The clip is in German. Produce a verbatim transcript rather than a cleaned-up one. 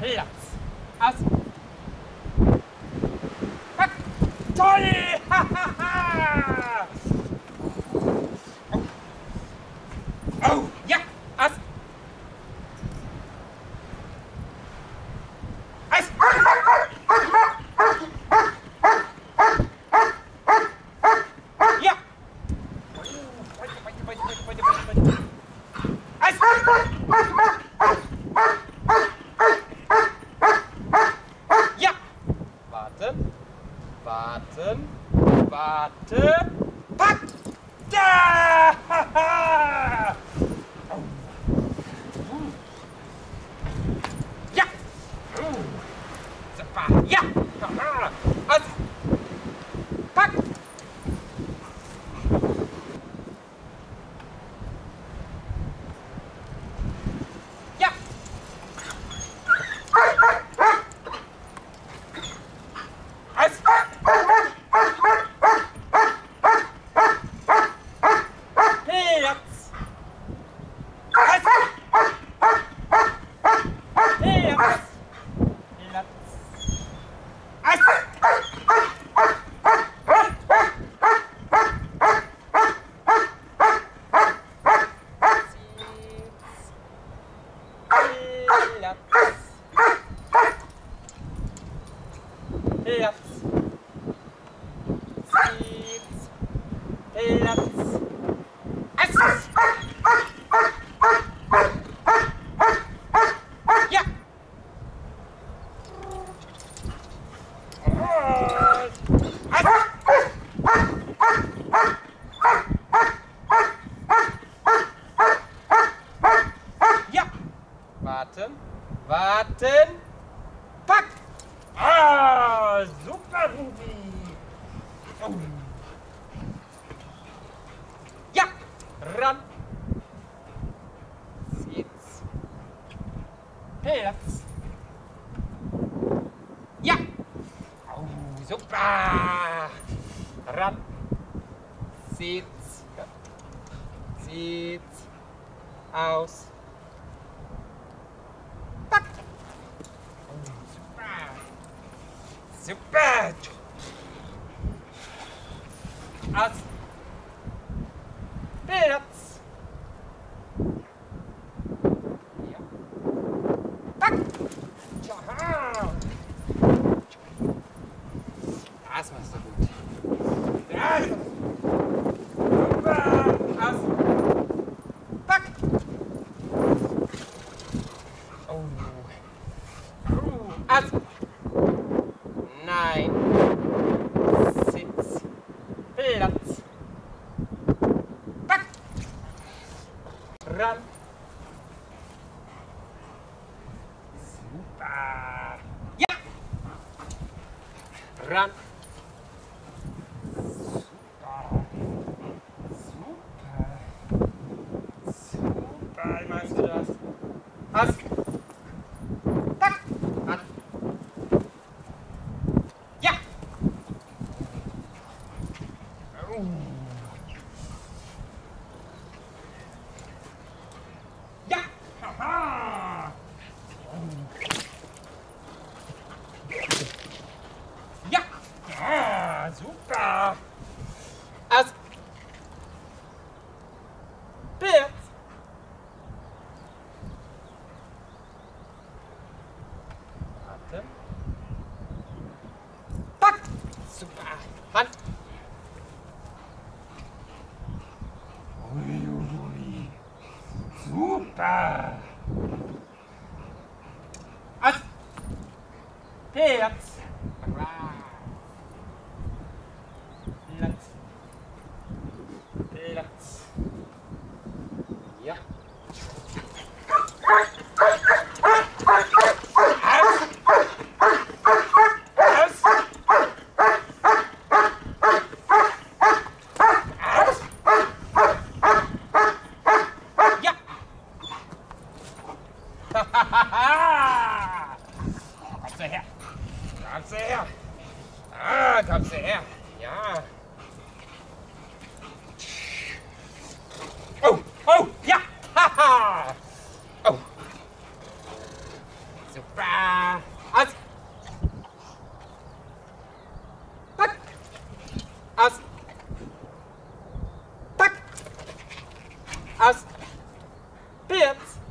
Platz. Aus. Pack. Toll! Hahaha! Oh. Oh, ja, aus. Aus. Ja. Ja. Warten. Warten. Warte. Pack. Da. Ja. Super. Ja. Aus. Pack. Ja. Aus. Platz. Aus. Platz. Platz. Aus. Platz. Sitz. Platz. Aus. Ja. Ja. Warten. Warten. Pack. Ah, super, Bubi. Oh. Ja. Ran. Sitz. Platz. Ja. Oh, super. Ran. Sitz. Sitz. Aus. Pack. Oh, super. Super. Aus. Platz. Ja. Pack. Aha. Das machst du gut. Das. Super. Aus. Pack. Oh. Oh. Aus. Nein. Sitz. Platz. Pack. Ran. Super. Ja. Ran. Super. Super. Super. Wie meinst du das? Aus. Pack. Ran. Ja. Oh. Ja. Haha. Ja. Ah, super. Aus. Platz. Warte. Pack. Super. Hand. Ui, ui. Super. Aus. Platz. Platz. Platz. Ja. Aus. Aus. Aus. Ja. Kommst du her. Kommst du her. Ah, kommst du her. Ja. Oh, oh, ja. Haha. Oh. Super. jetzt!